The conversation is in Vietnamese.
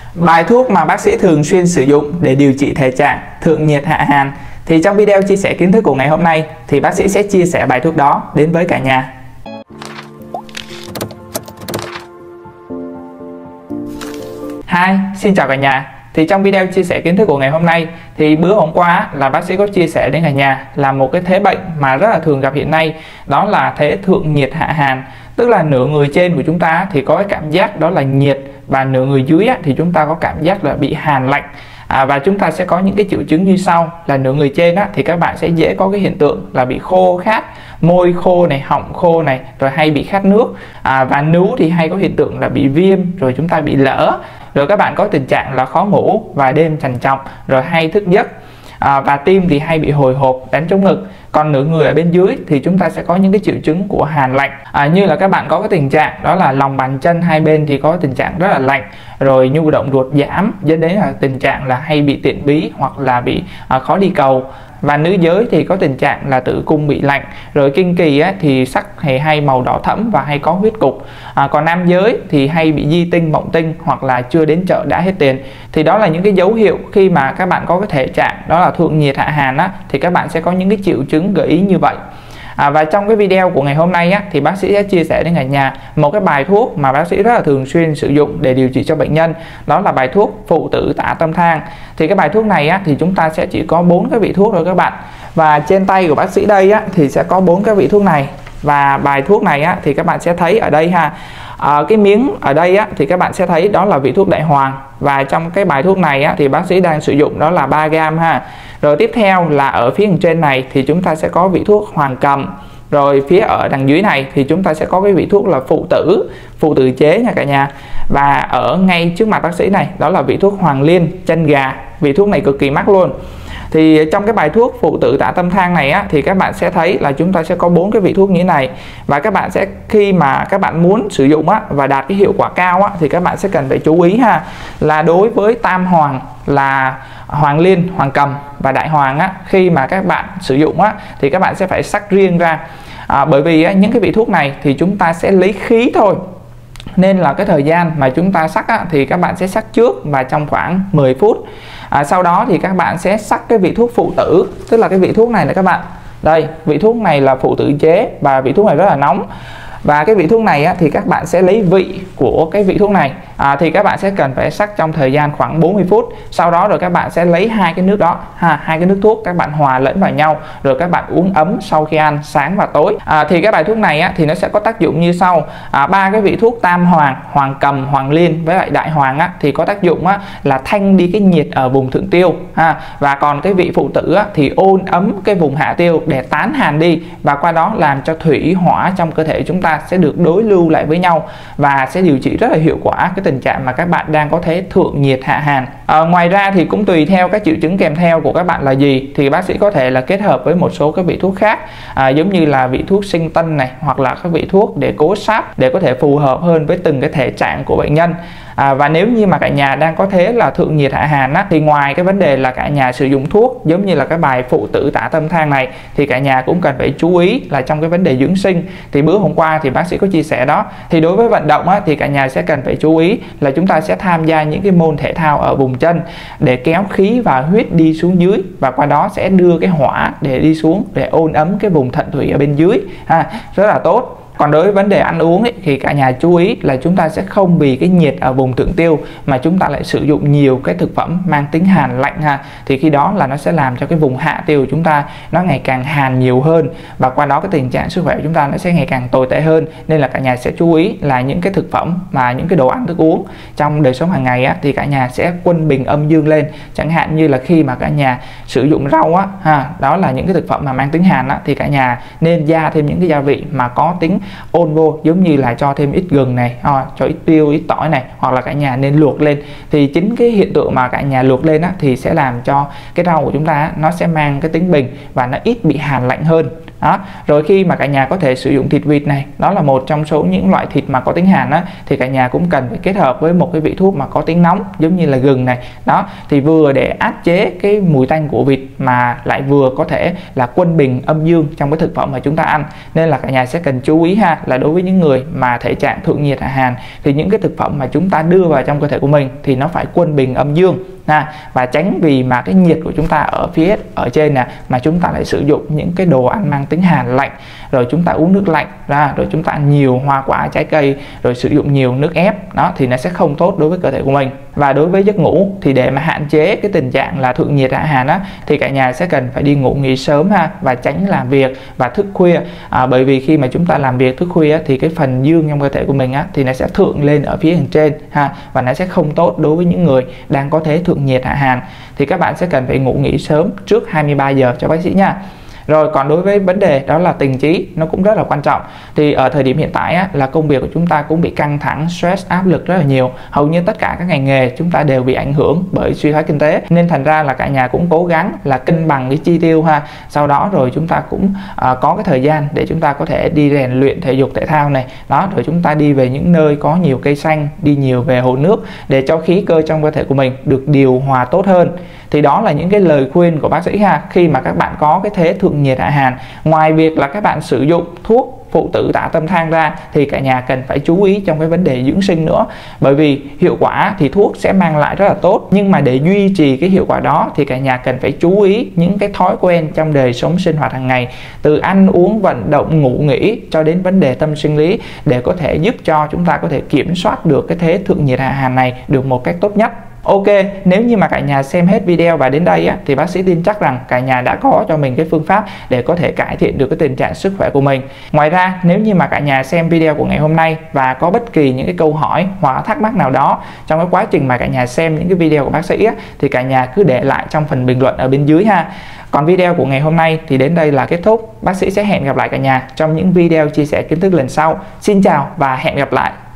Bài thuốc mà bác sĩ thường xuyên sử dụng để điều trị thể trạng thượng nhiệt hạ hàn. Thì trong video chia sẻ kiến thức của ngày hôm nay thì bác sĩ sẽ chia sẻ bài thuốc đó đến với cả nhà. Hi, xin chào cả nhà. Thì trong video chia sẻ kiến thức của ngày hôm nay thì bữa hôm qua là bác sĩ có chia sẻ đến cả nhà là một cái thế bệnh mà rất là thường gặp hiện nay, đó là thế thượng nhiệt hạ hàn. Tức là nửa người trên của chúng ta thì có cái cảm giác đó là nhiệt, và nửa người dưới thì chúng ta có cảm giác là bị hàn lạnh. Và chúng ta sẽ có những cái triệu chứng như sau. Là nửa người trên thì các bạn sẽ dễ có cái hiện tượng là bị khô khát, môi khô này, họng khô này, rồi hay bị khát nước. Và nướu thì hay có hiện tượng là bị viêm, rồi chúng ta bị lỡ. Rồi các bạn có tình trạng là khó ngủ và đêm trằn trọc, rồi hay thức giấc. Và tim thì hay bị hồi hộp, đánh trống ngực. Còn nửa người ở bên dưới thì chúng ta sẽ có những cái triệu chứng của hàn lạnh, như là các bạn có cái tình trạng đó là lòng bàn chân hai bên thì có tình trạng rất là lạnh, rồi nhu động ruột giảm, dẫn đến là tình trạng là hay bị tiện bí hoặc là bị khó đi cầu. Và nữ giới thì có tình trạng là tử cung bị lạnh, rồi kinh kỳ thì sắc hay màu đỏ thẫm và hay có huyết cục. Còn nam giới thì hay bị di tinh, mộng tinh hoặc là chưa đến chợ đã hết tiền. Thì đó là những cái dấu hiệu khi mà các bạn có cái thể trạng đó là thượng nhiệt hạ hàn thì các bạn sẽ có những cái triệu chứng gợi ý như vậy. Và trong cái video của ngày hôm nay thì bác sĩ sẽ chia sẻ đến cả nhà một cái bài thuốc mà bác sĩ rất là thường xuyên sử dụng để điều trị cho bệnh nhân, đó là bài thuốc phụ tử tả tâm thang. Thì cái bài thuốc này thì chúng ta sẽ chỉ có 4 cái vị thuốc thôi các bạn. Và trên tay của bác sĩ đây thì sẽ có 4 cái vị thuốc này. Và bài thuốc này thì các bạn sẽ thấy ở đây cái miếng ở đây thì các bạn sẽ thấy đó là vị thuốc đại hoàng. Và trong cái bài thuốc này thì bác sĩ đang sử dụng đó là 3g Rồi tiếp theo là ở phía trên này thì chúng ta sẽ có vị thuốc hoàng cầm. Rồi phía ở đằng dưới này thì chúng ta sẽ có cái vị thuốc là phụ tử chế nha cả nhà. Và ở ngay trước mặt bác sĩ này đó là vị thuốc hoàng liên chân gà. Vị thuốc này cực kỳ mắc luôn. Thì trong cái bài thuốc phụ tử tả tâm thang này thì các bạn sẽ thấy là chúng ta sẽ có 4 cái vị thuốc như thế này. Và các bạn sẽ khi mà các bạn muốn sử dụng và đạt cái hiệu quả cao thì các bạn sẽ cần phải chú ý là đối với tam hoàng là hoàng liên, hoàng cầm và đại hoàng khi mà các bạn sử dụng thì các bạn sẽ phải sắc riêng ra. Bởi vì những cái vị thuốc này thì chúng ta sẽ lấy khí thôi, nên là cái thời gian mà chúng ta sắc thì các bạn sẽ sắc trước và trong khoảng 10 phút. Sau đó thì các bạn sẽ sắc cái vị thuốc phụ tử, tức là cái vị thuốc này các bạn. Đây, vị thuốc này là phụ tử chế và vị thuốc này rất là nóng. Và cái vị thuốc này thì các bạn sẽ lấy vị của cái vị thuốc này, thì các bạn sẽ cần phải sắc trong thời gian khoảng 40 phút. Sau đó rồi các bạn sẽ lấy hai cái nước đó, hai cái nước thuốc các bạn hòa lẫn vào nhau, rồi các bạn uống ấm sau khi ăn sáng và tối. Thì cái bài thuốc này thì nó sẽ có tác dụng như sau. 3 cái vị thuốc tam hoàng, hoàng cầm, hoàng liên với lại đại hoàng thì có tác dụng là thanh đi cái nhiệt ở vùng thượng tiêu, và còn cái vị phụ tử thì ôn ấm cái vùng hạ tiêu để tán hàn đi, và qua đó làm cho thủy hỏa trong cơ thể chúng ta sẽ được đối lưu lại với nhau và sẽ điều trị rất là hiệu quả cái tình trạng mà các bạn đang có thế thượng nhiệt hạ hàn. Ngoài ra thì cũng tùy theo các triệu chứng kèm theo của các bạn là gì thì bác sĩ có thể là kết hợp với một số các vị thuốc khác, giống như là vị thuốc sinh tân này, hoặc là các vị thuốc để cố sáp để có thể phù hợp hơn với từng cái thể trạng của bệnh nhân. Và nếu như mà cả nhà đang có thế là thượng nhiệt hạ hàn thì ngoài cái vấn đề là cả nhà sử dụng thuốc giống như là cái bài phụ tử tả tâm thang này, thì cả nhà cũng cần phải chú ý là trong cái vấn đề dưỡng sinh. Thì bữa hôm qua thì bác sĩ có chia sẻ đó, thì đối với vận động thì cả nhà sẽ cần phải chú ý là chúng ta sẽ tham gia những cái môn thể thao ở vùng chân để kéo khí và huyết đi xuống dưới, và qua đó sẽ đưa cái hỏa để đi xuống để ôn ấm cái vùng thận thủy ở bên dưới, rất là tốt. Còn đối với vấn đề ăn uống thì cả nhà chú ý là chúng ta sẽ không vì cái nhiệt ở vùng thượng tiêu mà chúng ta lại sử dụng nhiều cái thực phẩm mang tính hàn lạnh thì khi đó là nó sẽ làm cho cái vùng hạ tiêu của chúng ta nó ngày càng hàn nhiều hơn, và qua đó cái tình trạng sức khỏe của chúng ta nó sẽ ngày càng tồi tệ hơn. Nên là cả nhà sẽ chú ý là những cái thực phẩm và những cái đồ ăn thức uống trong đời sống hàng ngày thì cả nhà sẽ quân bình âm dương lên. Chẳng hạn như là khi mà cả nhà sử dụng rau đó là những cái thực phẩm mà mang tính hàn thì cả nhà nên gia thêm những cái gia vị mà có tính ôn vô, giống như là cho thêm ít gừng này, cho ít tiêu, ít tỏi này, hoặc là cả nhà nên luộc lên. Thì chính cái hiện tượng mà cả nhà luộc lên thì sẽ làm cho cái rau của chúng ta nó sẽ mang cái tính bình và nó ít bị hàn lạnh hơn. Đó. Rồi khi mà cả nhà có thể sử dụng thịt vịt này, đó là một trong số những loại thịt mà có tính hàn á, thì cả nhà cũng cần phải kết hợp với một cái vị thuốc mà có tính nóng giống như là gừng này. Đó, thì vừa để áp chế cái mùi tanh của vịt mà lại vừa có thể là quân bình âm dương trong cái thực phẩm mà chúng ta ăn. Nên là cả nhà sẽ cần chú ý ha, là đối với những người mà thể trạng thượng nhiệt hạ hàn thì những cái thực phẩm mà chúng ta đưa vào trong cơ thể của mình thì nó phải quân bình âm dương và tránh vì mà cái nhiệt của chúng ta ở phía ở trên nè mà chúng ta lại sử dụng những cái đồ ăn mang tính hàn lạnh, rồi chúng ta uống nước lạnh ra, rồi chúng ta ăn nhiều hoa quả trái cây, rồi sử dụng nhiều nước ép, đó thì nó sẽ không tốt đối với cơ thể của mình. Và đối với giấc ngủ thì để mà hạn chế cái tình trạng là thượng nhiệt hạ hàn á, thì cả nhà sẽ cần phải đi ngủ nghỉ sớm ha, và tránh làm việc và thức khuya. Bởi vì khi mà chúng ta làm việc thức khuya thì cái phần dương trong cơ thể của mình á thì nó sẽ thượng lên ở phía trên ha, và nó sẽ không tốt đối với những người đang có thế thượng nhiệt hạ hàn. Thì các bạn sẽ cần phải ngủ nghỉ sớm trước 23 giờ cho bác sĩ nha. Rồi còn đối với vấn đề đó là tình trí, nó cũng rất là quan trọng. Thì ở thời điểm hiện tại á, là công việc của chúng ta cũng bị căng thẳng, stress, áp lực rất là nhiều. Hầu như tất cả các ngành nghề chúng ta đều bị ảnh hưởng bởi suy thoái kinh tế. Nên thành ra là cả nhà cũng cố gắng là cân bằng cái chi tiêu ha. Sau đó rồi chúng ta cũng có cái thời gian để chúng ta có thể đi rèn luyện thể dục thể thao này. Đó, rồi chúng ta đi về những nơi có nhiều cây xanh, đi nhiều về hồ nước để cho khí cơ trong cơ thể của mình được điều hòa tốt hơn. Thì đó là những cái lời khuyên của bác sĩ ha, khi mà các bạn có cái thế thượng nhiệt hạ hàn. Ngoài việc là các bạn sử dụng thuốc phụ tử tả tâm thang ra thì cả nhà cần phải chú ý trong cái vấn đề dưỡng sinh nữa. Bởi vì hiệu quả thì thuốc sẽ mang lại rất là tốt, nhưng mà để duy trì cái hiệu quả đó thì cả nhà cần phải chú ý những cái thói quen trong đời sống sinh hoạt hàng ngày, từ ăn uống, vận động, ngủ nghỉ cho đến vấn đề tâm sinh lý, để có thể giúp cho chúng ta có thể kiểm soát được cái thế thượng nhiệt hạ hàn này được một cách tốt nhất. Ok, nếu như mà cả nhà xem hết video và đến đây á, thì bác sĩ tin chắc rằng cả nhà đã có cho mình cái phương pháp để có thể cải thiện được cái tình trạng sức khỏe của mình. Ngoài ra, nếu như mà cả nhà xem video của ngày hôm nay và có bất kỳ những cái câu hỏi hoặc thắc mắc nào đó trong cái quá trình mà cả nhà xem những cái video của bác sĩ á, thì cả nhà cứ để lại trong phần bình luận ở bên dưới ha. Còn video của ngày hôm nay thì đến đây là kết thúc. Bác sĩ sẽ hẹn gặp lại cả nhà trong những video chia sẻ kiến thức lần sau. Xin chào và hẹn gặp lại.